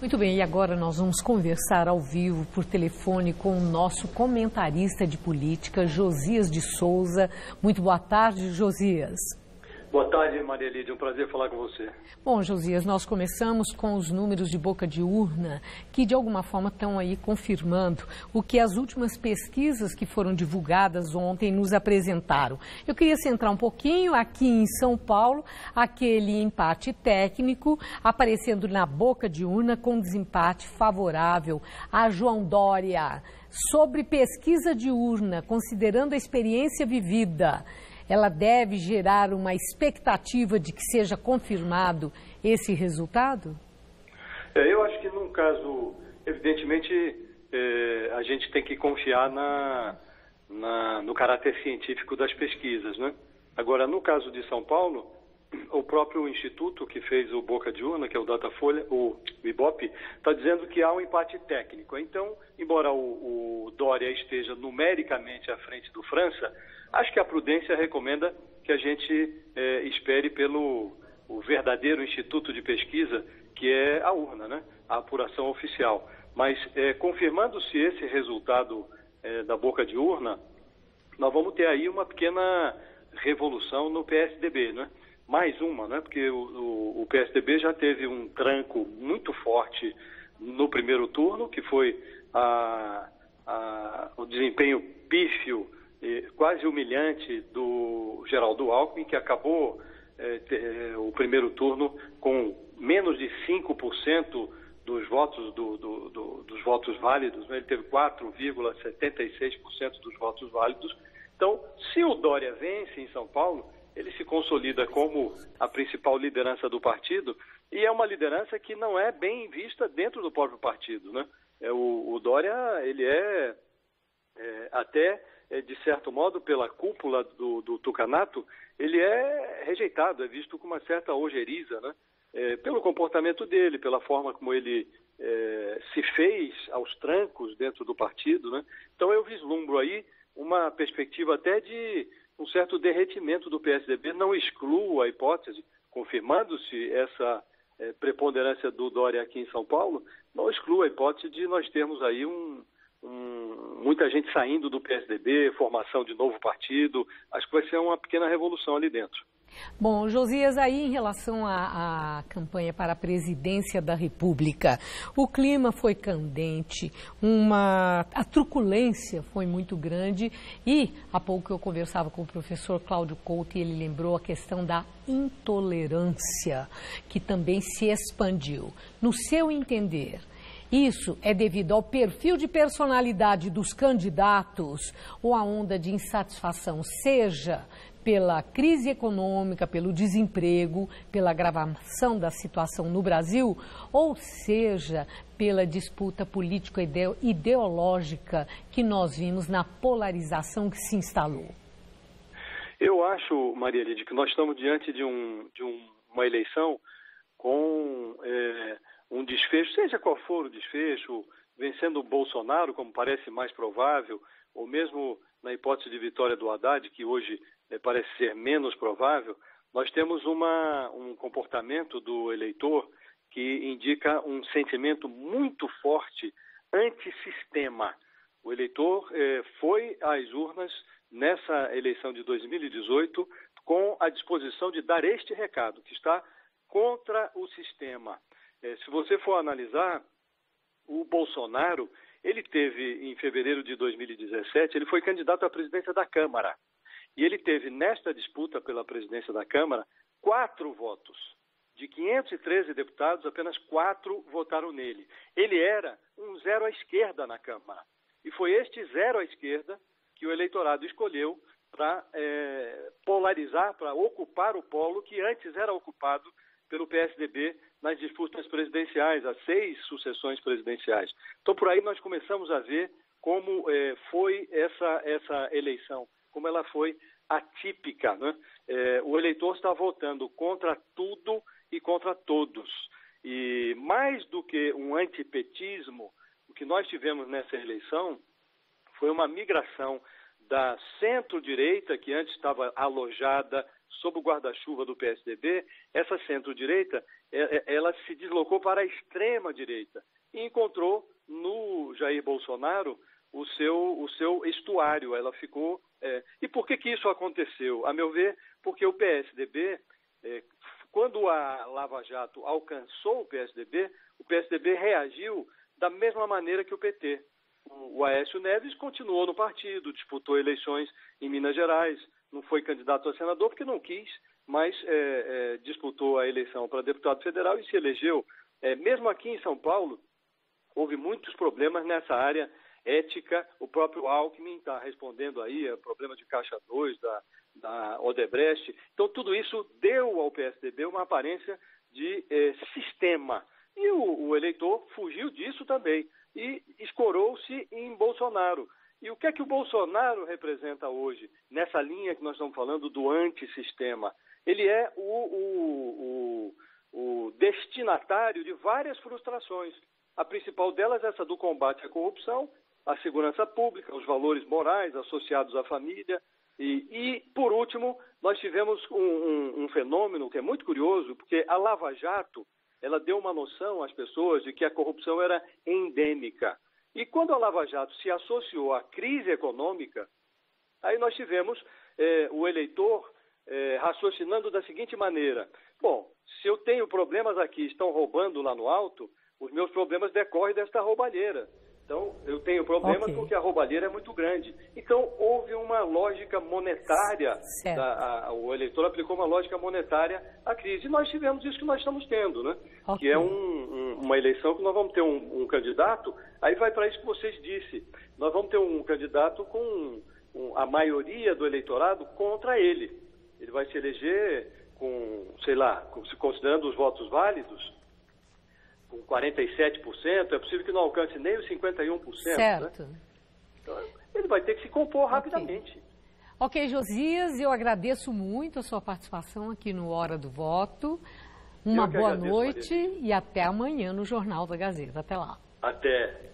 Muito bem, e agora nós vamos conversar ao vivo por telefone com o nosso comentarista de política, Josias de Souza. Muito boa tarde, Josias. Boa tarde, Maria Lídia. Um prazer falar com você. Bom, Josias, nós começamos com os números de boca de urna, que de alguma forma estão aí confirmando o que as últimas pesquisas que foram divulgadas ontem nos apresentaram. Eu queria centrar um pouquinho aqui em São Paulo, aquele empate técnico aparecendo na boca de urna com desempate favorável a João Dória. Sobre pesquisa de urna, considerando a experiência vivida, ela deve gerar uma expectativa de que seja confirmado esse resultado? Eu acho que num caso, evidentemente, a gente tem que confiar no caráter científico das pesquisas, né? Agora, no caso de São Paulo, o próprio instituto que fez o Boca de Urna, que é o Datafolha, o Ibope, está dizendo que há um empate técnico. Então, embora o Dória esteja numericamente à frente do França, acho que a prudência recomenda que a gente espere pelo o verdadeiro instituto de pesquisa, que é a urna, né? A apuração oficial. Mas, confirmando-se esse resultado da boca de urna, nós vamos ter aí uma pequena revolução no PSDB, né? Mais uma, né? Porque o PSDB já teve um tranco muito forte no primeiro turno, que foi o desempenho pífio, quase humilhante do Geraldo Alckmin, que acabou o primeiro turno com menos de 5% dos votos, dos votos válidos, né? Ele teve 4,76% dos votos válidos. Então, se o Dória vence em São Paulo, ele se consolida como a principal liderança do partido, e é uma liderança que não é bem vista dentro do próprio partido, né? O Dória, ele até de certo modo, pela cúpula do tucanato, ele é rejeitado, é visto com uma certa ojeriza, né? Pelo comportamento dele, pela forma como ele se fez aos trancos dentro do partido, né? Então eu vislumbro aí uma perspectiva até de um certo derretimento do PSDB, não excluo a hipótese, confirmando-se essa preponderância do Dória aqui em São Paulo, não excluo a hipótese de nós termos aí muita gente saindo do PSDB, formação de novo partido. Acho que vai ser uma pequena revolução ali dentro. Bom, Josias, aí em relação à campanha para a presidência da República, o clima foi candente, a truculência foi muito grande e há pouco eu conversava com o professor Cláudio Couto e ele lembrou a questão da intolerância, que também se expandiu. No seu entender, isso é devido ao perfil de personalidade dos candidatos ou a onda de insatisfação, seja pela crise econômica, pelo desemprego, pela agravação da situação no Brasil, ou seja, pela disputa político-ideológica que nós vimos na polarização que se instalou? Eu acho, Maria Lídia, que nós estamos diante de uma eleição com um desfecho, seja qual for o desfecho, vencendo o Bolsonaro, como parece mais provável, ou mesmo na hipótese de vitória do Haddad, que hoje parece ser menos provável, nós temos um comportamento do eleitor que indica um sentimento muito forte antissistema. O eleitor foi às urnas nessa eleição de 2018 com a disposição de dar este recado, que está contra o sistema. Se você for analisar, o Bolsonaro, ele teve, em fevereiro de 2017, ele foi candidato à presidência da Câmara. E ele teve, nesta disputa pela presidência da Câmara, 4 votos. De 513 deputados, apenas 4 votaram nele. Ele era um zero à esquerda na Câmara. E foi este zero à esquerda que o eleitorado escolheu para polarizar, para ocupar o polo que antes era ocupado pelo PSDB nas disputas presidenciais, as 6 sucessões presidenciais. Então, por aí nós começamos a ver como foi essa eleição, como ela foi atípica, né? O eleitor está votando contra tudo e contra todos. E mais do que um antipetismo, o que nós tivemos nessa eleição foi uma migração da centro-direita, que antes estava alojada sob o guarda-chuva do PSDB. Essa centro-direita, ela se deslocou para a extrema-direita e encontrou no Jair Bolsonaro o seu estuário. Ela ficou... E por que isso aconteceu? A meu ver, porque o PSDB, quando a Lava Jato alcançou o PSDB reagiu da mesma maneira que o PT. O Aécio Neves continuou no partido, disputou eleições em Minas Gerais, não foi candidato a senador porque não quis, mas disputou a eleição para deputado federal e se elegeu. Mesmo aqui em São Paulo, houve muitos problemas nessa área ética. O próprio Alckmin está respondendo aí a problema de Caixa 2 da Odebrecht. Então, tudo isso deu ao PSDB uma aparência de sistema. E o eleitor fugiu disso também e escorou-se em Bolsonaro. E o que é que o Bolsonaro representa hoje, nessa linha que nós estamos falando do antissistema? Ele é o destinatário de várias frustrações. A principal delas é essa do combate à corrupção, à segurança pública, os valores morais associados à família. E por último, nós tivemos um fenômeno que é muito curioso, porque a Lava Jato, ela deu uma noção às pessoas de que a corrupção era endêmica. E quando a Lava Jato se associou à crise econômica, aí nós tivemos o eleitor raciocinando da seguinte maneira: bom, se eu tenho problemas aqui, estão roubando lá no alto, os meus problemas decorrem desta roubalheira. Então, eu tenho problemas porque a roubalheira é muito grande. Então, houve uma lógica monetária, o eleitor aplicou uma lógica monetária à crise. E nós tivemos isso que nós estamos tendo, né? Que é uma eleição que nós vamos ter um candidato, aí vai para isso que vocês disse. Nós vamos ter um candidato com a maioria do eleitorado contra ele. Ele vai se eleger considerando os votos válidos, com 47%, é possível que não alcance nem os 51%. Certo. Né? Então, ele vai ter que se compor rapidamente. Ok, Josias, eu agradeço muito a sua participação aqui no Hora do Voto. Uma boa noite e até amanhã no Jornal da Gazeta. Até lá. Até.